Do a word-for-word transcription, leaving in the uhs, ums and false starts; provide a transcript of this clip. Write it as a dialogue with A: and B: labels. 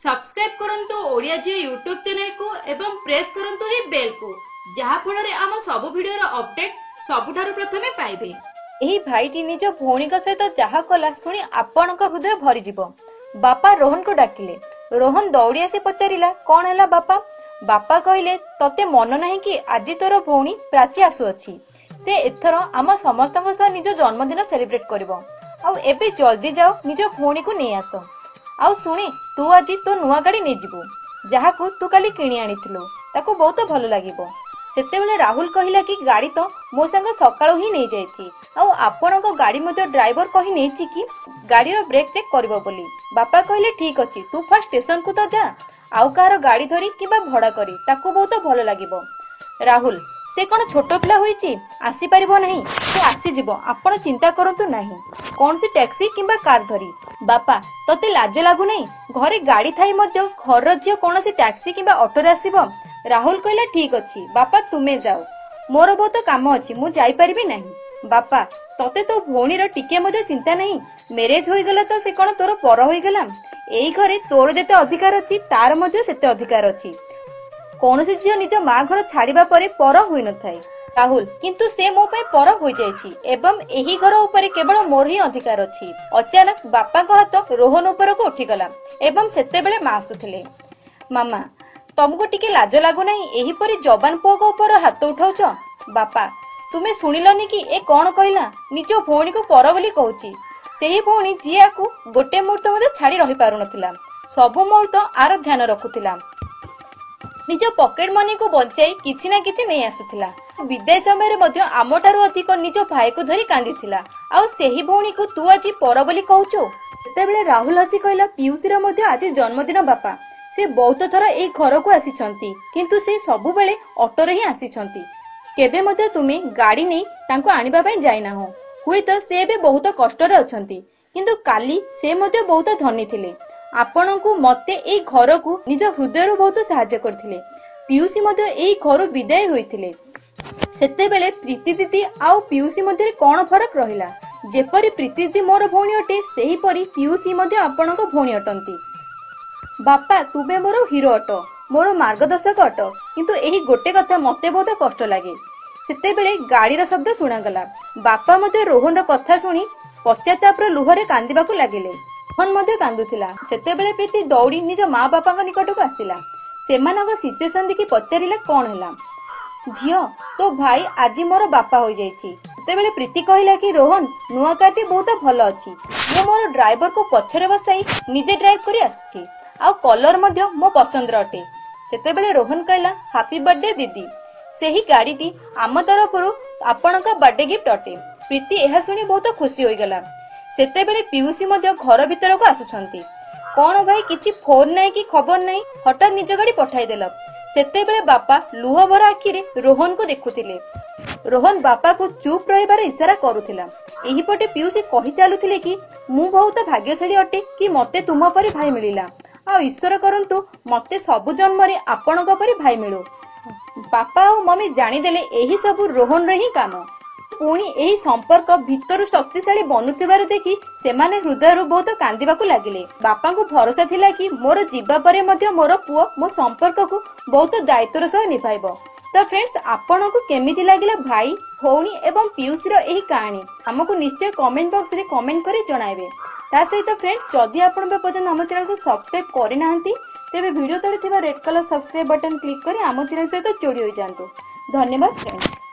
A: Subscribe करंतु ओडिया जी YouTube channel को एवं प्रेस करंतु ही बेल को जहा फଳରେ आम सब वीडियो रो अपडेट सबुठारु प्रथमे पाइबे।
B: एही भाईटी निज भौणी सहित जहा कला शुणी आपणक हृदय भरी जिवो। बापा रोहन को डाकिले। रोहन दौड़ी आसी पचारिला कौन है बापा। बापा कहले तते मन नहीं कि आज तोर भौणी प्राची आसु अछि, से एथर आम समस्तक सह निज जन्मदिन सेलिब्रेट करिवो। आउ एबे जल्दी जाओ निज भौणी को नहीं आस। आउ सुनी तू आज तो नुआ गाड़ी नहीं जीवु जहा को तू काली किणी आनिथिलु ताको बहुत भल लागिबो। सेतेबेले राहुल कहिला कि गाड़ी तो मो संग सकाळु ही नहीं जायछि। आउ आपणक गाड़ी मध्ये ड्राइवर कहि नेछि कि गाड़ी रो ब्रेक चेक करबो बोली। बापा कहले ठीक अछि तू फर्स्ट स्टेशन को तो जा, आउ कार गाड़ी धरी किबा भड़ा करी ताको बहुत भल लागिबो। राहुल से कौन छोट पिला होईछि आसी परिबो नहीं, से आसी जिवो आपण चिंता करंतु नहीं। कौन सी टैक्सी किंबा कार धरी। बापा तते लाज लागु नहीं, घरे गाड़ी थाई मध्ये घर झियो कौन सी टैक्सी किंबा ऑटो रे आसीबो। राहुल कहला ठीक अछि बापा तुमे जाओ, मोर बहुत काम अछि मु जाई परिबि नहीं। बापा तते तो भौणी रो टिके मध्ये चिंता नहीं, मैरिज होई गला तो से कोन तोर पर होई गला। एई घरे तोर जेते अधिकार अछि तार मध्ये सेते अधिकार अछि। कौनसी झियो निज माँ घर छाड़िबा परे पर होई न थाए। राहुल किंतु से मो पे पर होई जायछि एवं एही घर ऊपर केवल मोर ही अधिकार अछि। अचानक बापा को हाथ रोहन ऊपर को उठी गला एवं सेते बेले मां आसुथिले। मामा तुमको टिके लाज लागु नहीं एही परी जवान पुओ को ऊपर हाथ उठाउछ। बापा तुमे सुनिलनी कि ए कौन कहला निज भौणी को पर बोली कहूची। सेही भौणी जिया को गोटे मुहूर्त मध्ये छाड़ी रही पारु नथिला, सबु मुहूर्त आर ध्यान रखुथिला। निज पॉकेट मनी को बचाई किछि ना किछि नहीं आसुथिला। विदाय समय मध्ये आमटारु अधिक निज भाई को धरी कांदिथिला। आउ सेही भौणी को तू आज पर बोली कहूचो। सेतेबेले राहुल हसी कहला पियूसी रो मध्ये आज जन्मदिन बापा, से बहुत थर ए घर को आसीछंती किंतु से सबु बेले ऑटो रे ही आसीछंती, केबे मध्ये तुमे गाड़ी नहीं तांको आनिबा पई जाइना हो। हुई तो से बे बहुत कष्ट रे अछंती किंतु काली से मध्ये बहुत धनी थिले। आपण को मते ए घर को निज हृदय रो बहुत सहायता करथिले। पियूसी मध्ये ए घर विदाय होइथिले। सेते बेले प्रीति दीदी आउ पियूसी मध्ये कोन फरक रहिला। जेपरी प्रीति दीदी मोर भौणी अटे सेही परी पियूसी मध्ये आपण को भौणी अटंती। बापा तुबे मोर हीरो अट, मोर मार्गदर्शक अट, किंतु एही गोटे कथा मते बहुत कष्ट लागे। सेते बेले गाड़ी रो शब्द सुना गला। बापा मध्ये रोहन रो कथा सुनी पश्चाताप रो लुहरे कांदिबाकू लागिले। रोहन मध्ये कांदुथिला। सेते बेले प्रीति दौड़ी निज माँ बापा निकट को आसिला। सेमानक सिचुएशन देखि पचारिला कौन हैला। झियो तो भाई आज मोर बापा हो जाइछि। सेते बेले प्रीति कहिला कि रोहन नुआ कारटी बहुत भल अछि, मो मोर ड्राइवर को पछरे बसाई निजे ड्राइव करी आछि, आ कलर मध्ये मो पसंद अटे। सेते बेले रोहन कहला हैप्पी बर्थडे दीदी, सेही गाड़ीटी आम तरफरु आपणक बर्थडे गिफ्ट अटे। प्रीति एहा सुनी बहुत खुशी होई गला। सेते बेले पियूसी मध्ये घर भीतर को आसुछंती। कौन भाई किछि फोन नहीं कि खबर नहीं, हठात निज गाड़ी पठाई देला। सेते बेले बापा लुह भरा आखि रे रोहन को देखुथिले। रोहन बापा को चुप रहिबार इशारा करुथिला। एही पटे पियूसी कहि चालुथिले कि मु बहुत भाग्यशाली अटे कि मते तुम परी भाई मिलिला। आ ईश्वर करंतु मते सबु जन्म रे आपणक परी भाई मिलु। बापा और मम्मी जानी देले एही सबु रोहन रे ही काम। पुणी एही संपर्क भितरु शक्तिशाली बनुथिबार देखि सेमाने हृदय रु बहुत कांदिबाकू लागिले। बापा को भरोसा थिला कि मोर जीवा परे मध्ये मोर पुओ मो संपर्क को बहुत दायित्वर सह निभाइबो। तो फ्रेंड्स आपण को केमिति लागिला भाई भौणी एवं पियूसी रो एही कहानी हमको निश्चय कमेंट बॉक्स रे कमेंट करी जणाइबे। ता सहित फ्रेंड्स जदि आपण बे पर्यंत हम चैनल को सब्सक्राइब करि नाहंती तेबे वीडियो तळे थिबा red colour subscribe button click करी हम चैनल सहित जोड़ी होई जांतु। धन्यवाद फ्रेंड्स।